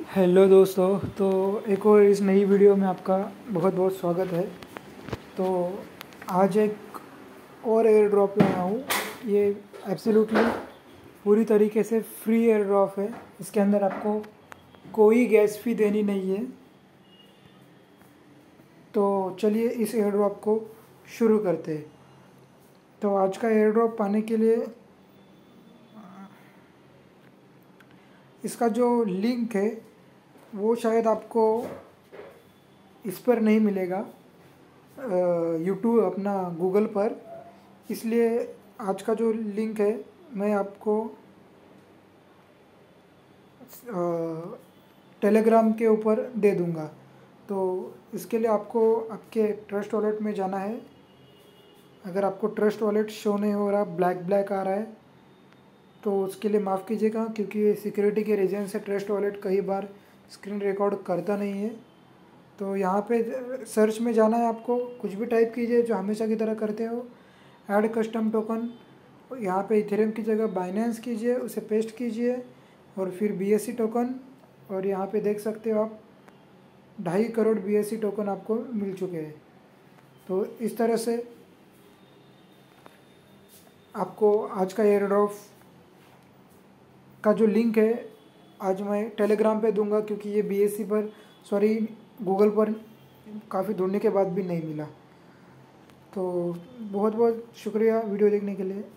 Hello दोस्तों। तो एक और इस नई वीडियो में आपका बहुत बहुत स्वागत है। तो आज एक और एयर ड्रॉप लाया हूँ। ये एब्सोल्युटली पूरी तरीके से फ्री एयर ड्रॉप है। इसके अंदर आपको कोई गैस फी देनी नहीं है। तो चलिए इस एयर ड्रॉप को शुरू करते हैं। तो आज का एयर ड्रॉप पाने के लिए इसका जो लिंक है वो शायद आपको इस पर नहीं मिलेगा, यूट्यूब अपना गूगल पर। इसलिए आज का जो लिंक है मैं आपको टेलीग्राम के ऊपर दे दूंगा। तो इसके लिए आपको आपके ट्रस्ट वॉलेट में जाना है। अगर आपको ट्रस्ट वॉलेट शो नहीं हो रहा, ब्लैक ब्लैक आ रहा है, तो उसके लिए माफ़ कीजिएगा, क्योंकि सिक्योरिटी के रीज़न से ट्रस्ट वॉलेट कई बार स्क्रीन रिकॉर्ड करता नहीं है। तो यहाँ पे सर्च में जाना है, आपको कुछ भी टाइप कीजिए जो हमेशा की तरह करते हो। ऐड कस्टम टोकन, यहाँ पे इथेरियम की जगह बाइनेंस कीजिए, उसे पेस्ट कीजिए और फिर BSC टोकन। और यहाँ पे देख सकते हो आप 2.5 करोड़ BSC टोकन आपको मिल चुके हैं। तो इस तरह से आपको आज का एयर ड्रॉप का जो लिंक है आज मैं टेलीग्राम पे दूंगा, क्योंकि ये BSC पर गूगल पर काफ़ी ढूंढने के बाद भी नहीं मिला। तो बहुत बहुत शुक्रिया वीडियो देखने के लिए।